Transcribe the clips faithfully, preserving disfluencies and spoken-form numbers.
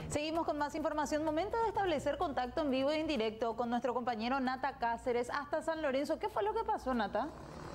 Seguimos con más información. Momento de establecer contacto en vivo e en directo con nuestro compañero Nata Cáceres hasta San Lorenzo. ¿Qué fue lo que pasó, Nata?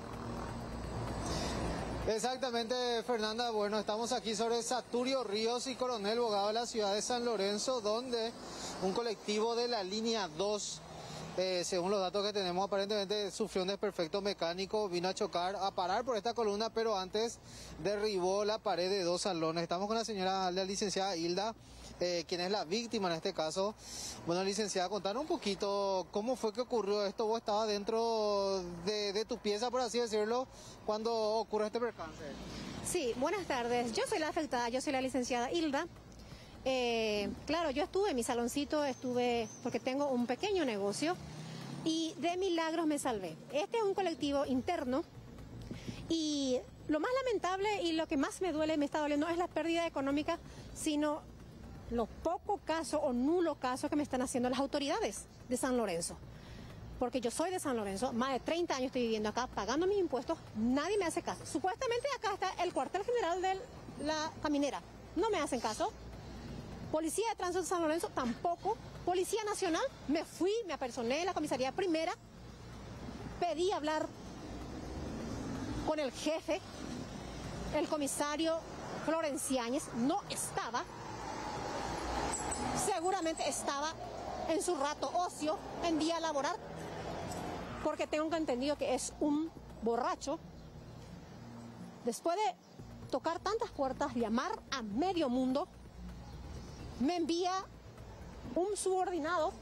Exactamente, Fernanda. Bueno, estamos aquí sobre Saturio Ríos y Coronel Bogado de la ciudad de San Lorenzo, donde un colectivo de la línea dos, eh, según los datos que tenemos, aparentemente sufrió un desperfecto mecánico, vino a chocar, a parar por esta columna, pero antes derribó la pared de dos salones. Estamos con la señora, la licenciada Hilda, eh, quien es la víctima en este caso. Bueno, licenciada, contanos un poquito cómo fue que ocurrió esto. Vos estabas dentro de, de tu pieza, por así decirlo, cuando ocurre este percance. Sí, buenas tardes. Yo soy la afectada, yo soy la licenciada Hilda. Eh, claro, yo estuve en mi saloncito, estuve porque tengo un pequeño negocio y de milagros me salvé. Este es un colectivo interno y lo más lamentable y lo que más me duele, me está doliendo, no es la pérdida económica, sino los pocos casos o nulos casos que me están haciendo las autoridades de San Lorenzo. Porque yo soy de San Lorenzo, más de treinta años estoy viviendo acá, pagando mis impuestos, nadie me hace caso. Supuestamente acá está el cuartel general de la caminera, no me hacen caso. Policía de Tránsito de San Lorenzo tampoco. Policía Nacional, me fui, me apersoné en la comisaría primera, pedí hablar con el jefe, el comisario Florenciáñez, no estaba, seguramente estaba en su rato ocio, en día laboral, porque tengo entendido que es un borracho. Después de tocar tantas puertas, llamar a medio mundo, me envía un subordinado,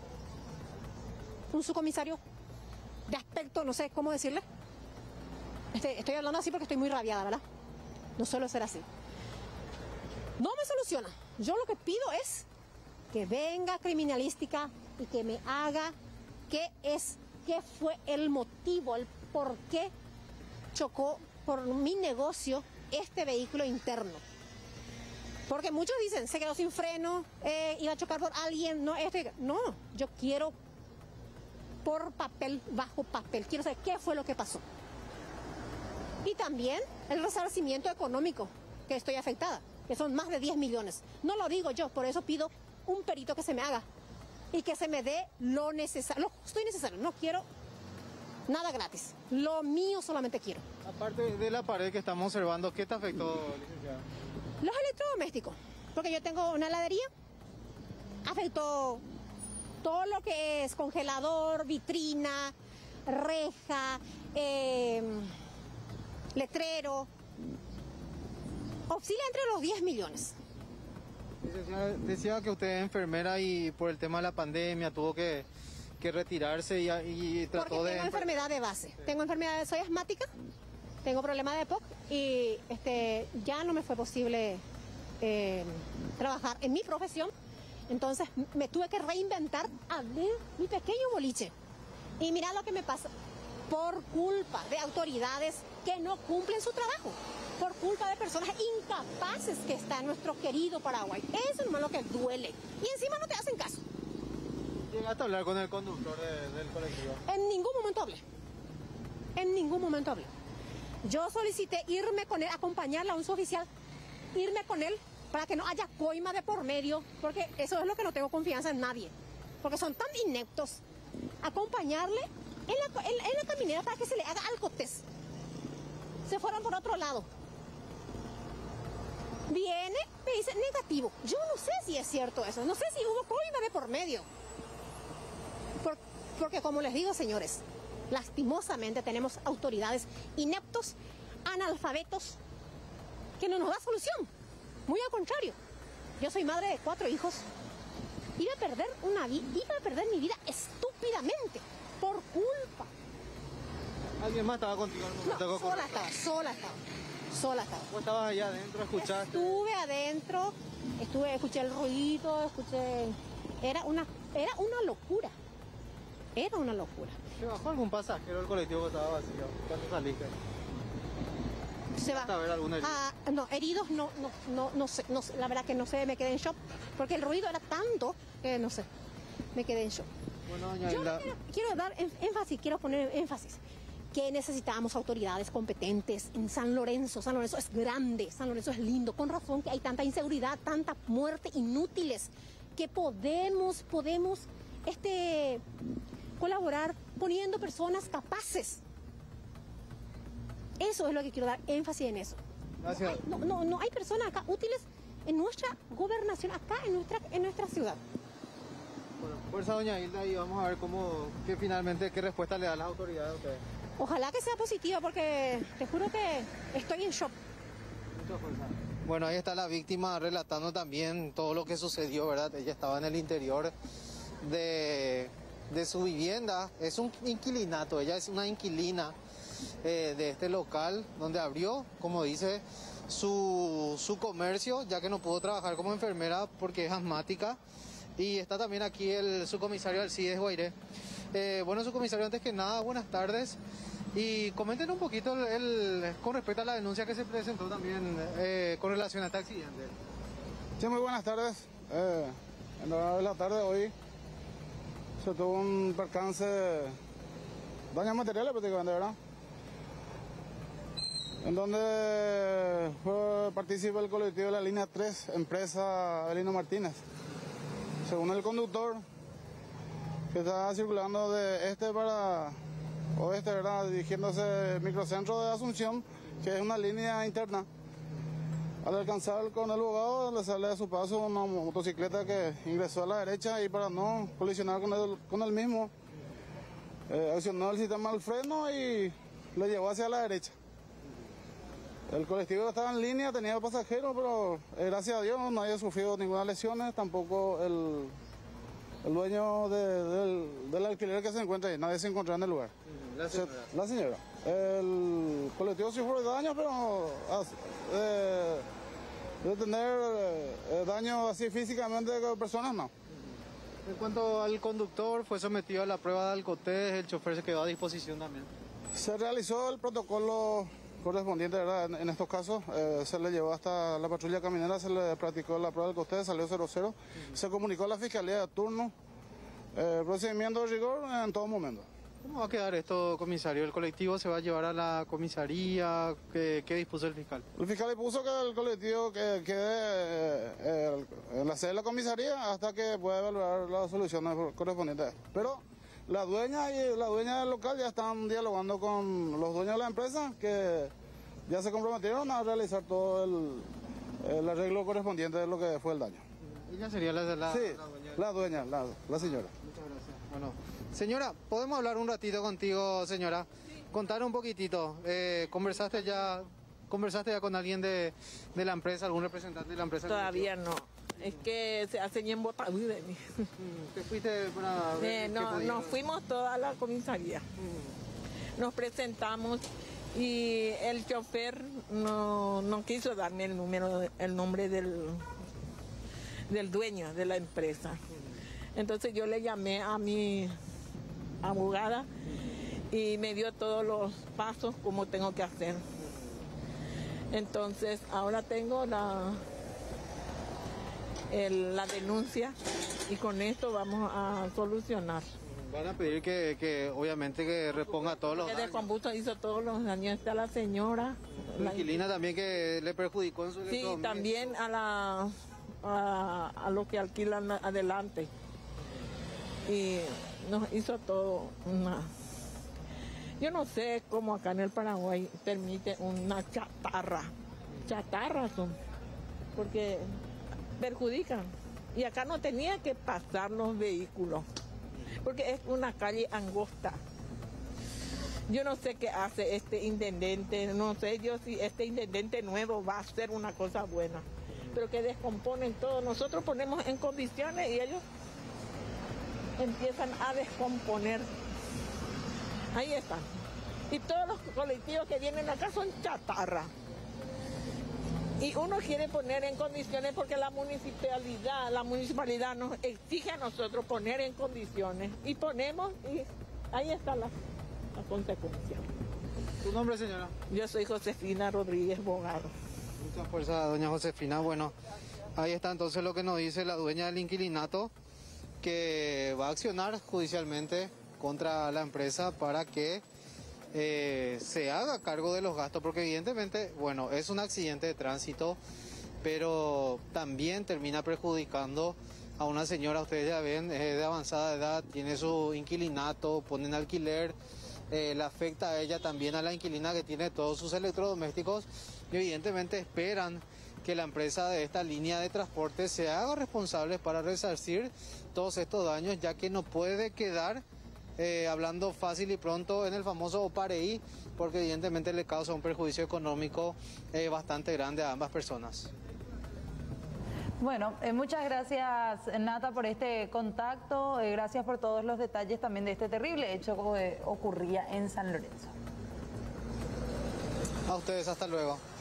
un subcomisario de aspecto, no sé cómo decirle. Este, estoy hablando así porque estoy muy rabiada, ¿verdad? No suelo ser así. No me soluciona. Yo lo que pido es que venga criminalística y que me haga qué es, qué fue el motivo, el por qué chocó por mi negocio este vehículo interno. Porque muchos dicen, se quedó sin freno, eh, iba a chocar por alguien, no, este, no, yo quiero por papel, bajo papel, quiero saber qué fue lo que pasó. Y también el resarcimiento económico, que estoy afectada, que son más de diez millones. No lo digo yo, por eso pido un perito que se me haga y que se me dé lo necesario, lo justo y necesario, no quiero nada gratis, lo mío solamente quiero. Aparte de la pared que estamos observando, ¿qué te afectó, licenciada? Los electrodomésticos, porque yo tengo una heladería, afectó todo lo que es congelador, vitrina, reja, eh, letrero, oscila entre los diez millones. Licenciada, decía que usted es enfermera y por el tema de la pandemia tuvo que, que retirarse y, y trató porque de... tengo enfermedad de base, sí. Tengo enfermedad, soy asmática. Tengo problemas de E P O C y este, ya no me fue posible eh, trabajar en mi profesión. Entonces me tuve que reinventar, abrir mi pequeño boliche. Y mira lo que me pasa, por culpa de autoridades que no cumplen su trabajo, por culpa de personas incapaces que está en nuestro querido Paraguay. Eso es lo que duele. Y encima no te hacen caso. ¿Llegaste a hablar con el conductor de, del colectivo? En ningún momento hablé. En ningún momento hablé. Yo solicité irme con él, acompañarla a un suboficial, irme con él para que no haya coima de por medio, porque eso es lo que no tengo confianza en nadie, porque son tan ineptos. Acompañarle en la, en, en la caminera para que se le haga alcotés. Se fueron por otro lado. Viene, me dice negativo. Yo no sé si es cierto eso, no sé si hubo coima de por medio. Por, porque como les digo, señores, lastimosamente tenemos autoridades ineptos, analfabetos, que no nos da solución. Muy al contrario, yo soy madre de cuatro hijos. Iba a perder una vida, iba a perder mi vida estúpidamente, por culpa. ¿Alguien más estaba contigo en el momento? No, sola estaba, sola estaba, sola estaba. ¿Vos estabas allá adentro, escuchaste? Estuve adentro, estuve, escuché el ruido, escuché... Era una, era una locura, era una locura. ¿Se bajó algún pasajero del colectivo que estaba vacío? ¿Cuándo saliste? Se va. A ver alguna herida? Ah, no, heridos no, no, no, no sé, no sé, la verdad que no sé, me quedé en shock, porque el ruido era tanto que no sé, me quedé en shock. Bueno, doña Yo Hilda... quiero, quiero dar énfasis, quiero poner énfasis. que necesitábamos autoridades competentes en San Lorenzo. San Lorenzo es grande, San Lorenzo es lindo, con razón que hay tanta inseguridad, tanta muerte inútiles, que podemos, podemos este, colaborar poniendo personas capaces. Eso es lo que quiero dar énfasis en eso. Gracias. No hay, no, no, no hay personas acá útiles en nuestra gobernación, acá en nuestra, en nuestra ciudad. Bueno, fuerza doña Hilda, y vamos a ver cómo, que finalmente, qué respuesta le dan las autoridades a ustedes. Ojalá que sea positiva, porque te juro que estoy en shock. Mucha fuerza. Bueno, ahí está la víctima relatando también todo lo que sucedió, ¿verdad? Ella estaba en el interior de, de su vivienda. Es un inquilinato, ella es una inquilina eh, de este local donde abrió, como dice, su, su comercio, ya que no pudo trabajar como enfermera porque es asmática. Y está también aquí el subcomisario Alcides Guairé. Eh, bueno, subcomisario, antes que nada, buenas tardes. Y comenten un poquito el, el, con respecto a la denuncia que se presentó también eh, con relación a este accidente. Sí, muy buenas tardes. Eh, en la hora de la tarde hoy se tuvo un percance, daños materiales prácticamente, ¿verdad? En donde fue partícipe el colectivo de la línea tres, empresa Avelino Martínez. Según el conductor, que estaba circulando de este para oeste, ¿verdad?, dirigiéndose al microcentro de Asunción, que es una línea interna. Al alcanzar con el abogado, le sale a su paso una motocicleta que ingresó a la derecha, y para no colisionar con el, con el mismo, eh, accionó el sistema del freno y le llevó hacia la derecha. El colectivo estaba en línea, tenía pasajeros, pero eh, gracias a Dios no había sufrido ninguna lesión, tampoco el, el dueño de, del, del alquiler que se encuentra ahí, nadie se encontró en el lugar. La señora. Se, la señora. El colectivo sufrió daños, pero eh, de tener eh, daños así físicamente con personas, no. En cuanto al conductor, fue sometido a la prueba de alcotés, el chofer se quedó a disposición también. Se realizó el protocolo correspondiente, ¿verdad? En, en estos casos eh, se le llevó hasta la patrulla caminera, se le practicó la prueba del coste, salió cero cero, uh-huh. Se comunicó a la fiscalía de turno, eh, procedimiento de rigor en todo momento. ¿Cómo va a quedar esto, comisario? ¿El colectivo se va a llevar a la comisaría? ¿Qué, qué dispuso el fiscal? El fiscal dispuso que el colectivo quede eh, eh, en la sede de la comisaría hasta que pueda evaluar las soluciones correspondientes. Pero la dueña y la dueña del local ya están dialogando con los dueños de la empresa, que ya se comprometieron a realizar todo el, el arreglo correspondiente de lo que fue el daño. ¿Ella sería la, la, sí, la dueña? La dueña, la, la señora. Muchas gracias. Bueno, señora, ¿podemos hablar un ratito contigo, señora? Sí. Contar un poquitito. Eh, ¿Conversaste ya conversaste ya con alguien de, de la empresa, algún representante de la empresa? Todavía no. Es que se hacen en botadura de mí. ¿Te fuiste para ver eh, no, nos fuimos toda a la comisaría. Mm. Nos presentamos y el chofer no, no quiso darme el número, el nombre del, del dueño de la empresa. Mm. Entonces yo le llamé a mi abogada y me dio todos los pasos como tengo que hacer. Entonces ahora tengo la... El, la denuncia y con esto vamos a solucionar. Van a pedir que, que obviamente que reponga todos los daños. El descombusto hizo todos los daños. Está la señora. La inquilina también que le perjudicó en su electrodoméstico. Sí, también a la a, a los que alquilan adelante. Y nos hizo todo una... Yo no sé cómo acá en el Paraguay permite una chatarra. Chatarras son. Porque perjudican. Y acá no tenía que pasar los vehículos, porque es una calle angosta. Yo no sé qué hace este intendente, no sé yo si este intendente nuevo va a hacer una cosa buena, pero que descomponen todo. Nosotros ponemos en condiciones y ellos empiezan a descomponer. Ahí están. Y todos los colectivos que vienen acá son chatarra. Y uno quiere poner en condiciones porque la municipalidad, la municipalidad nos exige a nosotros poner en condiciones. Y ponemos y ahí está la, la consecuencia. ¿Tu nombre, señora? Yo soy Josefina Rodríguez Bogado. Mucha fuerza, doña Josefina. Bueno, ahí está entonces lo que nos dice la dueña del inquilinato, que va a accionar judicialmente contra la empresa para que eh, se haga cargo de los gastos, porque evidentemente, bueno, es un accidente de tránsito, pero también termina perjudicando a una señora, ustedes ya ven, es de avanzada edad, tiene su inquilinato, pone en alquiler, eh, le afecta a ella también, a la inquilina que tiene todos sus electrodomésticos, y evidentemente esperan que la empresa de esta línea de transporte se haga responsable para resarcir todos estos daños, ya que no puede quedar, eh, hablando fácil y pronto, en el famoso OPAREI, porque evidentemente le causa un perjuicio económico eh, bastante grande a ambas personas. Bueno, eh, muchas gracias Nata por este contacto, eh, gracias por todos los detalles también de este terrible hecho que ocurría en San Lorenzo. A ustedes, hasta luego.